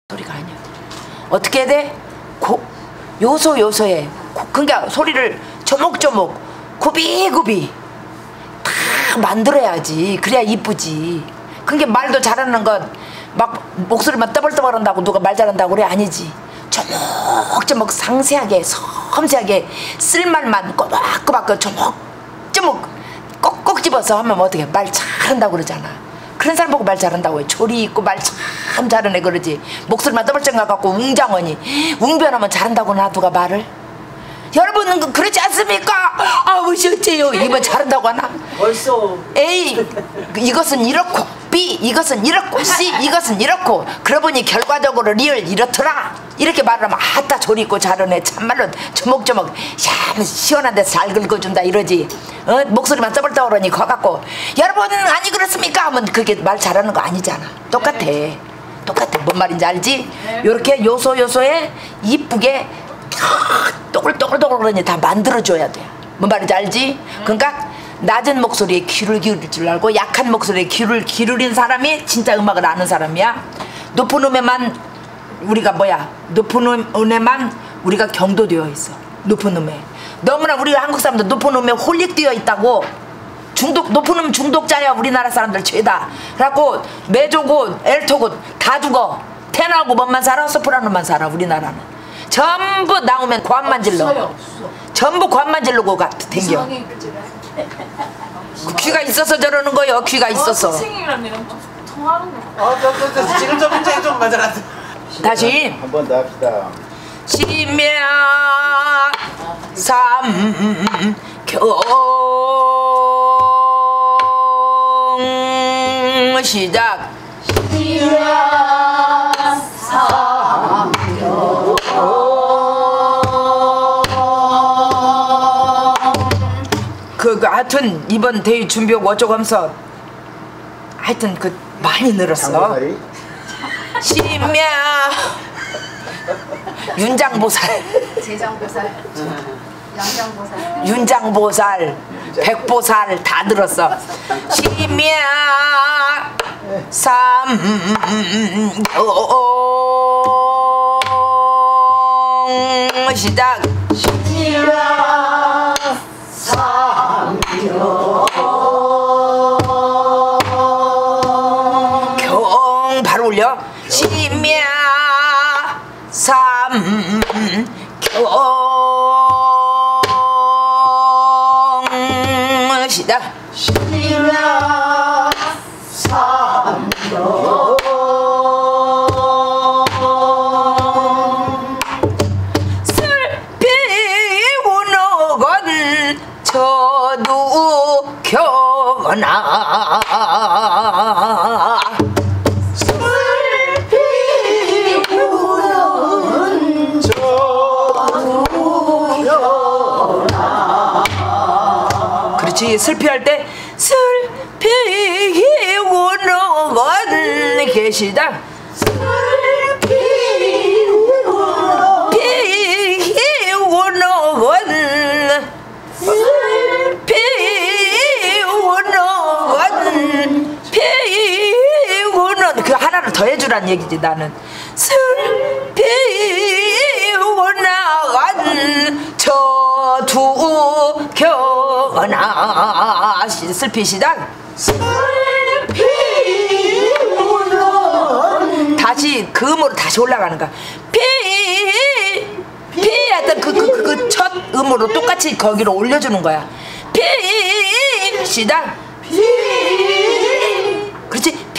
소리가 아니야. 어떻게 해야 돼? 요소에 그러니까 소리를 조목조목 굽이굽이 다 만들어야지. 그래야 이쁘지. 그러니까 말도 잘하는 건 막 목소리만 떠벌떠벌 한다고 누가 말 잘한다고 그래? 아니지. 조목조목 상세하게 섬세하게 쓸 말만 꼬박꼬박 조목조목 꼭꼭 집어서 하면 어떻게 말 잘한다고 그러잖아. 그런 사람 보고 말 잘한다고 해. 조리 있고 말 참 잘하네 그러지. 목소리만 떠벌쩍 갖고 웅장하니 웅변하면 잘한다고나 누가 말을. 여러분은 그렇지 않습니까? 아버지 어째요? 이번 잘한다고 하나? 벌써 A 이것은 이렇고 B 이것은 이렇고 C 이것은 이렇고 그러고 보니 결과적으로 리얼 이렇더라 이렇게 말하면 아따 조리 있고 잘하네. 참말로 조목조목 시원한 데서 잘 긁어준다 이러지. 목소리만 떠벌떠벌하니 커갖고 여러분은 아니 그렇습니까? 하면 그게 말 잘하는 거 아니잖아. 똑같아. 똑같아. 뭔 말인지 알지? 요렇게 요소에 이쁘게 또글또글또글 그러니 다 만들어줘야 돼. 뭔 말인지 알지? 그러니까 낮은 목소리에 귀를 기울일 줄 알고 약한 목소리에 귀를 기울인 사람이 진짜 음악을 아는 사람이야. 높은 음에만 우리가 높은 음에만 우리가 경도되어 있어. 높은 음에 너무나 우리가 한국 사람들 높은 음에 홀릭되어 있다고. 높은 음 중독자야. 우리나라 사람들 죄다. 그래갖고 메조고 엘토고 다 죽어. 테너하고 뭔만 살아? 소프라노만 살아. 우리나라는 전부 나오면 관만 질러. 전부 관만 질르고 댕겨. 귀가 있어서 저러는 거요. 귀가 있어서. 선생님이랑 통하는 거. 지금 좀 굉장히 좀 맞아라. 다시 한 번 더 합시다. 심야 삼경 시작. 심야 삼경 하여튼 이번 대회 준비하고 어쩌고 하면서 하여튼 많이 늘었어. 심야 윤장보살 제장보살, 양장보살, 윤장보살 백보살 다 들었어. 심야 삼경 시작. 심야 삼경 경 바로 올려. 심야 삼경 시작. 심야 삼경 저도 겨나 슬피 우는 저도 겨나. 그렇지. 슬피할 때 슬피 우는 건 계시다. 슬피 우는 피우는 그 하나를 더 해주란 얘기지. 나는 슬피 우는 저두 겨나 슬피 시작. 슬피 우는 다시 그 음으로 다시 올라가는 거야. 피 했던 그 첫 음으로 똑같이 거기로 올려주는 거야. 피 시작. 피 그렇지. 피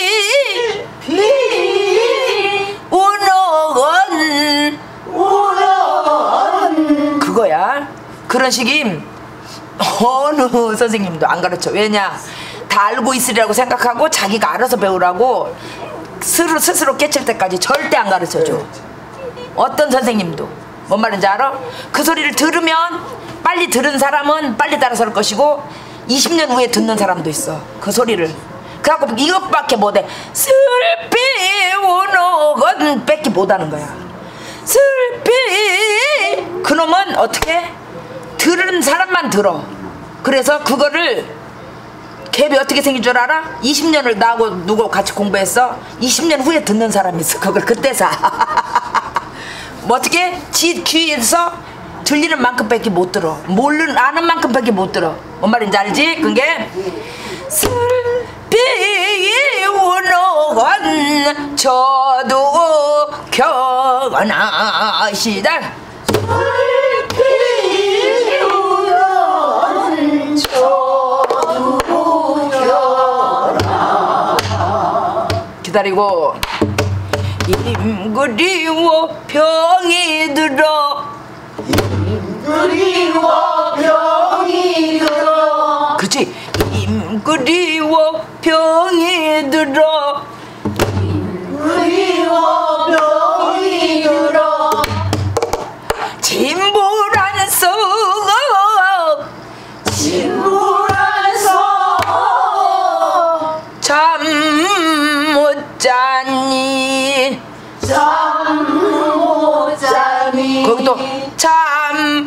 우는 그거야. 그런 식이 어느 선생님도 안 가르쳐. 왜냐? 다 알고 있으리라고 생각하고 자기가 알아서 배우라고 스스로 깨칠 때까지 절대 안 가르쳐줘. 어떤 선생님도. 뭔 말인지 알아? 그 소리를 들으면 빨리 들은 사람은 빨리 따라서 할 것이고 20년 후에 듣는 사람도 있어. 그 소리를. 그래갖고 이것밖에 못해. 슬피 우는 건 뺏기 못하는 거야. 슬피 그놈은 어떻게? 들은 사람만 들어. 그래서 그거를 갭이 어떻게 생긴 줄 알아? 20년을 나하고 누구 같이 공부했어? 20년 후에 듣는 사람이 있어. 그걸 그때 사. 뭐 어떻게? 지 귀에서 들리는 만큼밖에 못 들어. 아는 만큼밖에 못 들어. 뭔 말인지 알지? 그게 슬피 우는 저도 경하시다. 기다리고 임그리워 병이 들어. 임그리워 병이 들어. 그치? 임그리워 병이 들어. 임그리워 병이 들어. 진불한 속 진불한 속 잠 못 자니. 잠 못 자니. 거기 또 잠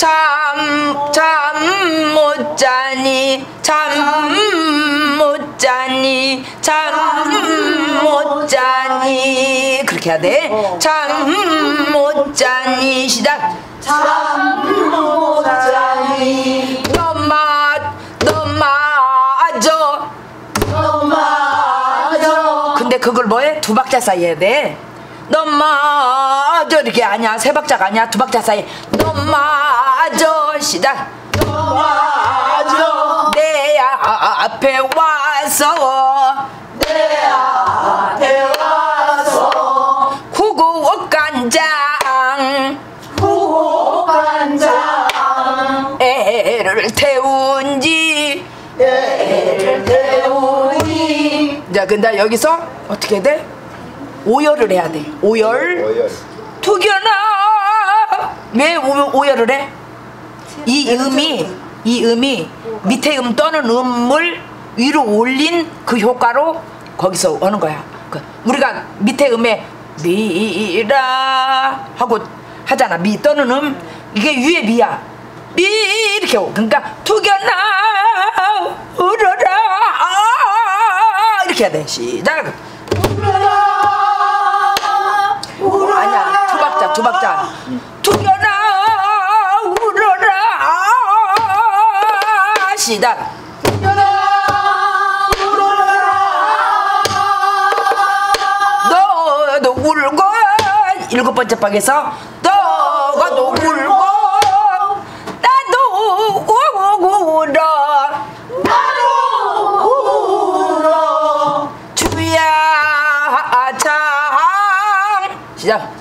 못 자니. 잠 못 자니. 잠 못 자니. 그렇게 해야 돼. 잠 못 자니. 시작. 잠 못 자니. 너마저. 너마저. 근데 그걸 뭐해? 두 박자 사이 해야 돼. 너마저 이렇게 아니야. 세 박자가 아니야. 두 박자 사이. 너마저. 시작. 너마저. 내 앞에 와서. 내 앞에 와서. 구구간장 후간장. 애를 태운지. 애를 태우니. 자, 근데 여기서 어떻게 해야 돼? 오열을 해야 돼. 오열. 투견아. 왜 오열을 해? 이 음이 밑에 음 떠는 음을 위로 올린 그 효과로 거기서 오는 거야. 우리가 밑에 음에 미라 하고 하잖아. 미 떠는 음. 이게 위에 미야. 미 이렇게 오고. 그러니까 투견아 울어라 이렇게 해야 돼. 시작. 아니야. 두 박자. 투견아 울어라. 시작. 너도 울고. 일곱 번째 박에서 너도 울고 나도 울어. 주야 장. 시작.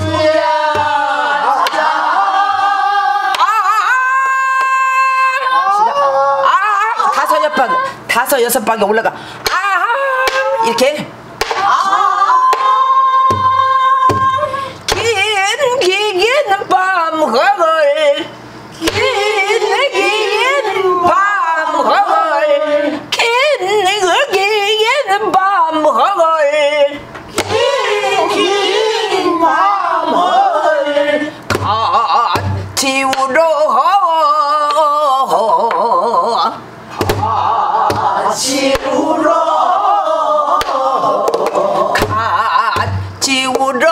다섯 여섯 박에 올라가. 이렇게. 긴 밤허걸. 긴 밤허걸. 긴 밤허걸. 긴 밤을 같이 울어. 같이 울어. 같이 울어.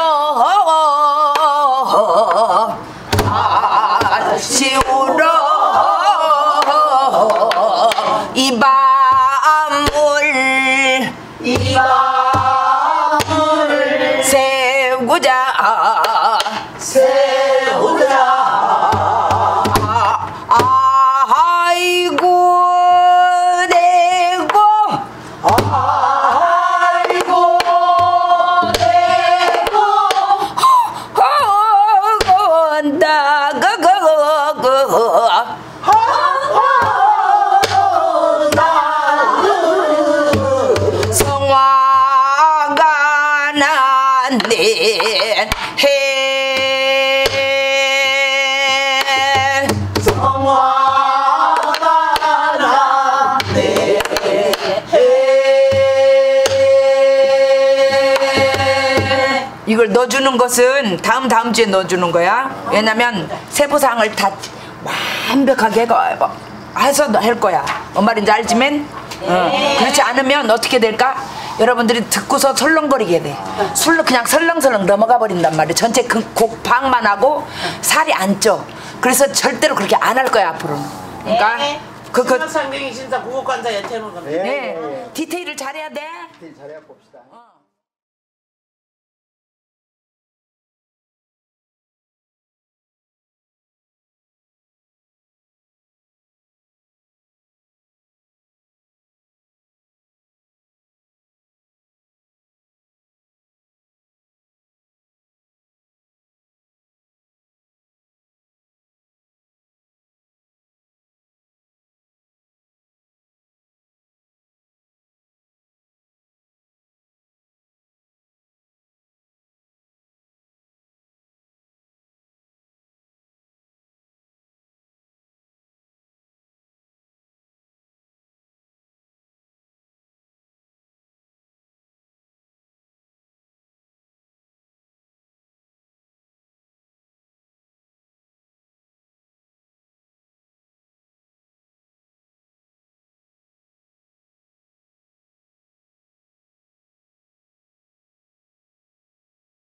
같이 울어. 이 밤을 세우자. 아이고 내고. 성화가 난네 해. 성화가 난네 해. 이걸 넣어주는 것은 다음 주에 넣어주는 거야. 왜냐면 세부상을 다 완벽하게 해서 할 거야. 뭔 말인지 알지만 그렇지 않으면 어떻게 될까? 여러분들이 듣고서 설렁거리게 돼. 술로 그냥 설렁설렁 넘어가 버린단 말이야. 전체 곡방만 하고 살이 안 쪄. 그래서 절대로 그렇게 안 할 거야 앞으로는. 그러니까 신학상경이 진짜 국어관자 예태는 겁니다. 네. 디테일을 잘해야 돼. 잘해야 봅시다.